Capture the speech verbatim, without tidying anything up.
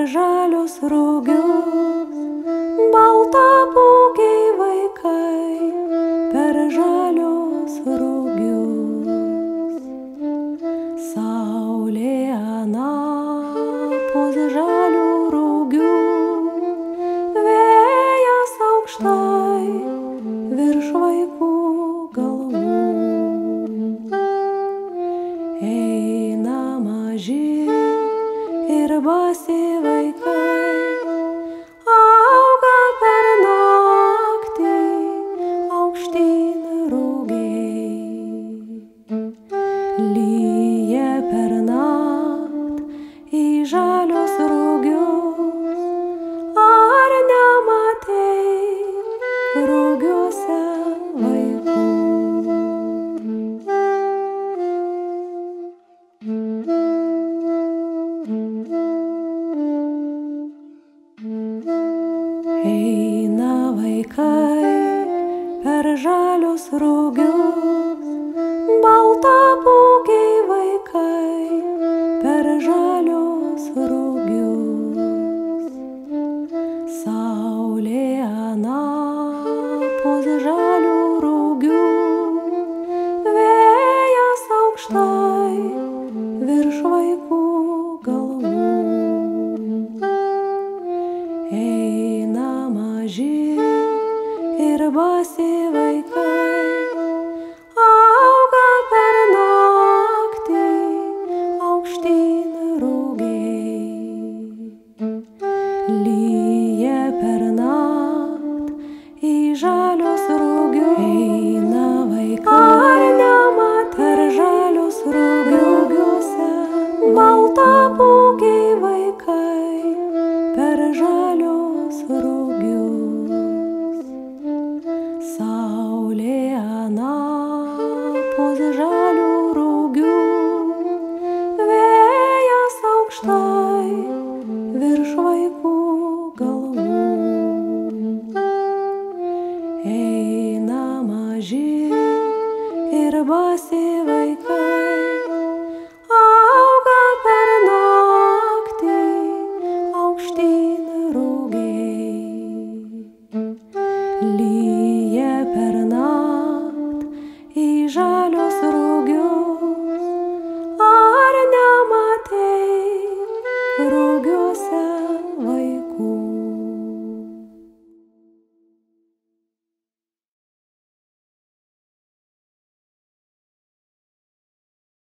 žalius rugius, baltapūkiai vaikai per žalius rugius. Saulė anapus žalių rugių, vėjas aukštai virš vaikų galvų. Eina maži ir basi vaikai, auga per naktį aukštyn rugiai. Lyja per naktį į žalius rugius, ar nematei rugiuose vaikų? Eina vaikai per žalius rugius, baltapūkiai vaikai per žalius rugius. Saulė anapus žalių rugių, vėjas aukštai virš vaikų galvų. Eina maži ir basi vaikai, auga per naktį aukštyn rugiai. Lyja per naktį į žalius rugius, eina vaikai, ar nematei per žalius rugiuose, baltapūkiai vaikai per žalius rugius. Saulė anapus žalių rugių, vėjas aukštai virš vaikų galvų. Eina maži ir basi